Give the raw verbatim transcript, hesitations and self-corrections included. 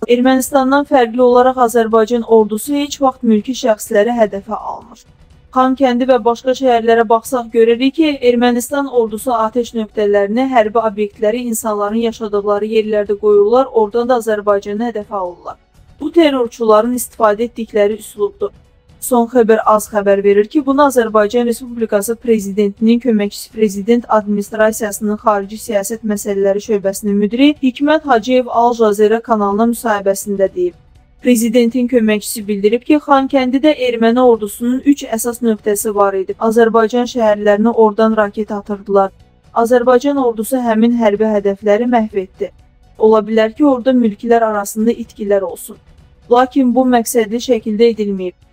Ermənistandan fərqli olaraq Azərbaycan ordusu heç vaxt mülki şəxsləri hədəfə almır. Xankəndi və başqa şəhərlərə baxsaq görürük ki, Ermənistan ordusu atəş nöqtələrini, hərbi obyektləri insanların yaşadıqları yerlərdə qoyurlar, oradan da Azərbaycanı hədəfə alırlar. Bu terrorçuların istifadə etdikləri üslubdur. Son xəbər az xəbər verir ki, bunu Azərbaycan Respublikası Prezidentinin köməkçisi Prezident Administrasiyasının Xarici Siyasət Məsələləri Şöbəsinin müdiri Hikmət Hacıyev Al Jazeera kanalına müsahibəsində deyib. Prezidentin köməkçisi bildirib ki, Xankəndidə erməni ordusunun üç əsas nöqtəsi var idi. Azərbaycan şəhərlərini oradan raket atırdılar. Azərbaycan ordusu həmin hərbi hədəfləri məhv etdi. Ola bilər ki, orada mülklər arasında itkilər olsun. Lakin bu məqsədli şəkildə edilməyib.